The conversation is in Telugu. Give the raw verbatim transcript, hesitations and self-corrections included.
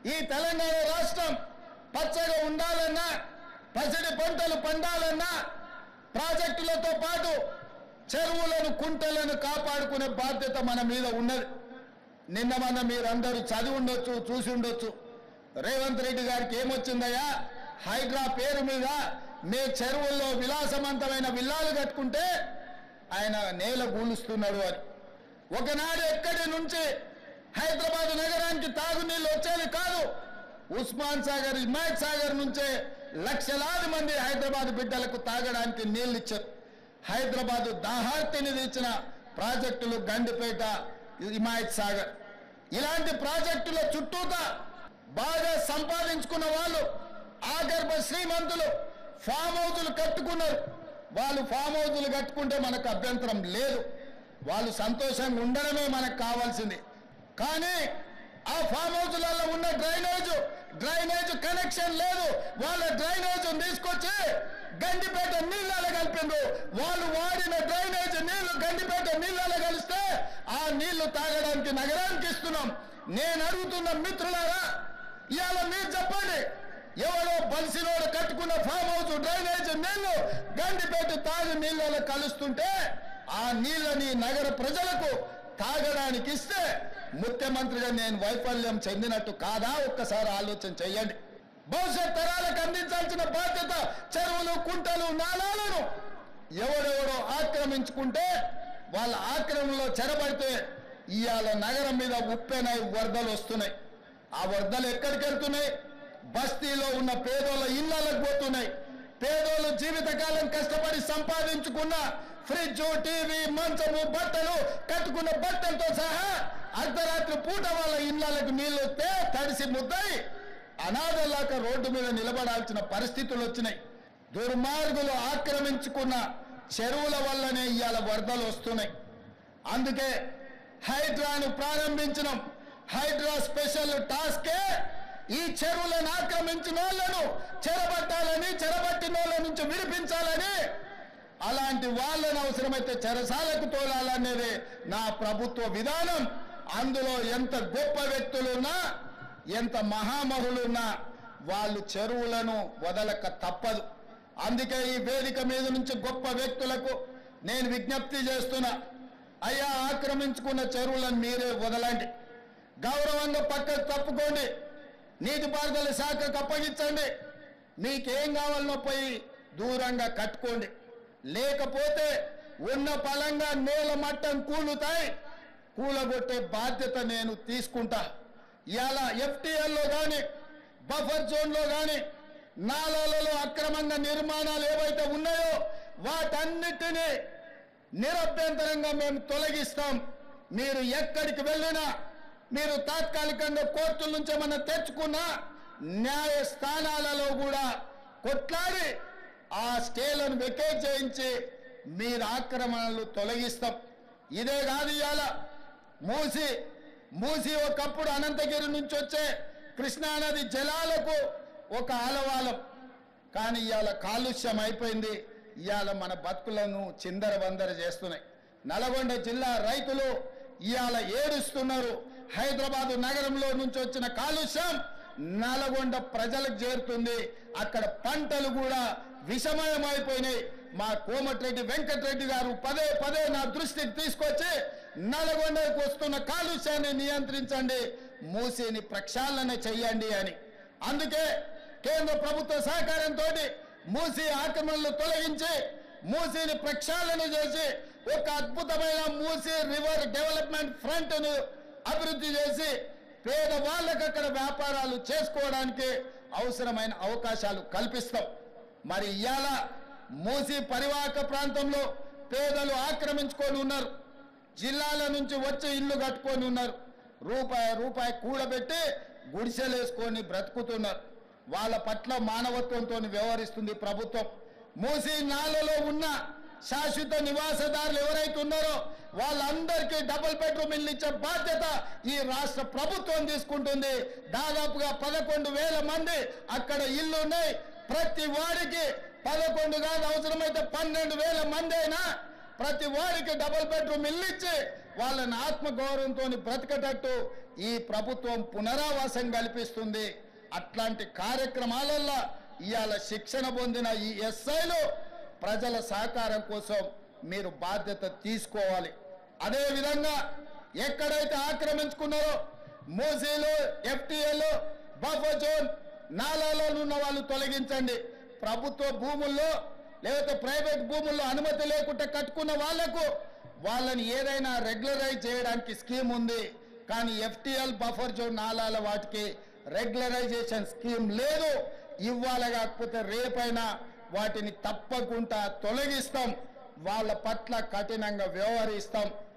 ఈ తెలంగాణ రాష్ట్రం పచ్చగా ఉండాలన్నా, పసిడి పంటలు పండాలన్నా ప్రాజెక్టులతో పాటు చెరువులను, కుంటలను కాపాడుకునే బాధ్యత మన మీద ఉన్నది. నిన్న మన మీరందరూ చదివి ఉండొచ్చు, చూసి ఉండొచ్చు. రేవంత్ రెడ్డి గారికి ఏమొచ్చిందయ్యా, హైడ్రా పేరు మీద మే చెరువుల్లో విలాసవంతమైన విల్లాలు కట్టుకుంటే ఆయన నేల గూలుస్తున్నాడు అని. ఒకనాడు ఎక్కడి నుంచి హైదరాబాద్ నగరానికి తాగునీళ్ళు వచ్చేది కాదు. ఉస్మాన్ సాగర్, హిమాయత్ సాగర్ నుంచే లక్షలాది మంది హైదరాబాద్ బిడ్డలకు తాగడానికి నీళ్లు ఇచ్చారు. హైదరాబాద్ దాహార్తిని తీర్చిన ప్రాజెక్టులు గండిపేట, హిమాయత్ సాగర్. ఇలాంటి ప్రాజెక్టుల చుట్టూతా బాగా సంపాదించుకున్న వాళ్ళు, ఆగర్భ శ్రీమంతులు ఫామ్ హౌజులు కట్టుకున్నారు. వాళ్ళు ఫామ్ హౌజులు కట్టుకుంటే మనకు అభ్యంతరం లేదు, వాళ్ళు సంతోషంగా ఉండడమే మనకు కావాల్సింది. కానీ ఆ ఫామ్ హౌజులలో ఉన్న డ్రైనేజ్ డ్రైనేజ్ కనెక్షన్ లేదు. వాళ్ళ డ్రైనేజ్ తీసుకొచ్చి గండిపేట నీళ్ళలో కలిపిండ్రు. వాళ్ళు వాడిన డ్రైనేజ్ నీళ్లు గండిపేట నీళ్ళలో కలిస్తే ఆ నీళ్లు తాగడానికి నగరానికి ఇస్తున్నాం. నేను అడుగుతున్న మిత్రులారా, ఇవాళ మీరు చెప్పండి, ఎవరో బలిసినోడు కట్టుకున్న ఫామ్ హౌస్ డ్రైనేజ్ నీళ్లు గండిపేట తాగి నీళ్ళలో కలుస్తుంటే ఆ నీళ్ళని నగర ప్రజలకు తాగడానికి ఇస్తే ముఖ్యమంత్రిగా నేను వైఫల్యం చెందినట్టు కాదా? ఒక్కసారి ఆలోచన చెయ్యండి. భవిష్యత్ తరాలకు అందించాల్సిన బాధ్యత చెరువులు, కుంటలు, నాలాలను ఎవరెవరో ఆక్రమించుకుంటే వాళ్ళ ఆక్రమణలో చెరబడితే ఇవాళ నగరం మీద ఉప్పెనై వరదలు వస్తున్నాయి. ఆ వరదలు ఎక్కడికి వెళ్తున్నాయి? బస్తీలో ఉన్న పేదోళ్ళ ఇళ్లకు పోతున్నాయి. పేదోళ్ళు జీవితకాలం కష్టపడి సంపాదించుకున్న ఫ్రిడ్జ్, టీవీ, మంచము, బట్టలు, కట్టుకున్న బట్టలతో సహా అర్ధరాత్రి పూట వాళ్ళ ఇళ్లకు నీళ్లు వస్తే తడిసి ముద్దయి అనాథలాక రోడ్డు మీద నిలబడాల్సిన పరిస్థితులు వచ్చినాయి. దుర్మార్గులు ఆక్రమించుకున్న చెరువుల వల్లనే ఇవాళ వరదలు వస్తున్నాయి. అందుకే హైడ్రాను ప్రారంభించడం. హైడ్రా స్పెషల్ టాస్కే ఈ చెరువులను ఆక్రమించిన వాళ్ళను చెరబట్టాలని, చెరబట్టిన వాళ్ళ నుంచి విడిపించాలని, అలాంటి వాళ్ళని అవసరమైతే చెరసాలకు తోలాలనేది నా ప్రభుత్వ విధానం. అందులో ఎంత గొప్ప వ్యక్తులున్నా, ఎంత మహామహులున్నా వాళ్ళు చెరువులను వదలక తప్పదు. అందుకే ఈ వేదిక మీద నుంచి గొప్ప వ్యక్తులకు నేను విజ్ఞప్తి చేస్తున్నా, అయ్యా ఆక్రమించుకున్న చెరువులను మీరే వదలండి, గౌరవంగా పక్కకు తప్పుకోండి, నీటిపారుదల శాఖకు అప్పగించండి, మీకేం కావాలనో పోయి దూరంగా కట్టుకోండి. లేకపోతే ఉన్న పలంగా నేల మట్టం కూలుతాయి, కూలగొట్టే బాధ్యత నేను తీసుకుంటా. ఇలా ఎఫ్టీఎల్లో కానీ, బఫర్ జోన్లో కానీ, నాలాలలో అక్రమంగా నిర్మాణాలు ఏవైతే ఉన్నాయో వాటన్నిటినీ నిరభ్యంతరంగా మేము తొలగిస్తాం. మీరు ఎక్కడికి వెళ్ళినా, మీరు తాత్కాలికంగా కోర్టుల నుంచి ఏమన్నా తెచ్చుకున్నా న్యాయస్థానాలలో కూడా కొట్లాడి ఆ స్టేలను వెకేట్ చేయించి మీరు ఆక్రమణలు తొలగిస్తాం. ఇదే కాదు, ఇవాళ మూసి మూసి ఒకప్పుడు అనంతగిరి నుంచి వచ్చే కృష్ణానది జలాలకు ఒక ఆలవాలం. కానీ ఇవాళ కాలుష్యం అయిపోయింది. ఇవాళ మన బతుకులను చిందర వందర చేస్తున్నాయి. నల్గొండ జిల్లా రైతులు ఇవాళ ఏడుస్తున్నారు. హైదరాబాదు నగరంలో నుంచి వచ్చిన కాలుష్యం నల్గొండ ప్రజలకు చేరుతుంది. అక్కడ పంటలు కూడా విషమయమైపోయినాయి. మా కోమటిరెడ్డి వెంకటరెడ్డి గారు పదే పదే నా దృష్టికి తీసుకొచ్చి నల్గొండకు వస్తున్న కాలుష్యాన్ని నియంత్రించండి, మూసిని ప్రక్షాళన చెయ్యండి అని. అందుకే కేంద్ర ప్రభుత్వ సహకారంతో మూసి ఆక్రమణలు తొలగించి మూసిని ప్రక్షాళన చేసి ఒక అద్భుతమైన మూసి రివర్ డెవలప్మెంట్ ఫ్రంట్ ను అభివృద్ధి చేసి పేదవాళ్ళకు అక్కడ వ్యాపారాలు చేసుకోవడానికి అవసరమైన అవకాశాలు కల్పిస్తాం. మరి ఇవాళ మూసి పరివాహక ప్రాంతంలో పేదలు ఆక్రమించుకొని ఉన్నారు. జిల్లాల నుంచి వచ్చి ఇల్లు కట్టుకొని ఉన్నారు. రూపాయి రూపాయి కూడబెట్టి గుడిసెలేసుకొని బ్రతుకుతున్నారు. వాళ్ళ పట్ల మానవత్వంతో వ్యవహరిస్తుంది ప్రభుత్వం. మూసి నాలలో ఉన్న శాశ్వత నివాసదారులు ఎవరైతే ఉన్నారో వాళ్ళందరికీ డబుల్ బెడ్రూమ్ ఇల్లు ఇచ్చే బాధ్యత ఈ రాష్ట్ర ప్రభుత్వం తీసుకుంటుంది. దాదాపుగా పదకొండు వేల మంది అక్కడ ఇల్లు ఉన్నాయి. ప్రతి వాడికి పదకొండు కాదు, అవసరమైతే పన్నెండు వేల మంది అయినా ప్రతి వాడికి డబుల్ బెడ్రూమ్ ఇల్లు ఇచ్చి వాళ్ళని ఆత్మగౌరవంతో బ్రతకటట్టు ఈ ప్రభుత్వం పునరావాసం కల్పిస్తుంది. అట్లాంటి కార్యక్రమాలలో ఇవాళ శిక్షణ పొందిన ఈ ఎస్ఐలు ప్రజల సహకారం కోసం మీరు బాధ్యత తీసుకోవాలి. అదేవిధంగా ఎక్కడైతే ఆక్రమించుకున్నారో మూసీలు, ఎఫ్టీఏలు, బఫర్ జోన్, నాలాలో ఉన్న వాళ్ళు తొలగించండి. ప్రభుత్వ భూముల్లో లేకపోతే ప్రైవేట్ భూముల్లో అనుమతి లేకుండా కట్టుకున్న వాళ్లకు వాళ్ళని ఏదైనా రెగ్యులరైజ్ చేయడానికి స్కీమ్ ఉంది. కానీ ఎఫ్టీఎల్, బఫర్ జోన్, నాలాల వాటికి రెగ్యులరైజేషన్ స్కీమ్ లేదు. ఇవ్వాలి కాకపోతే రేపైనా వాటిని తప్పకుండా తొలగిస్తాం. వాళ్ళ పట్ల కఠినంగా వ్యవహరిస్తాం.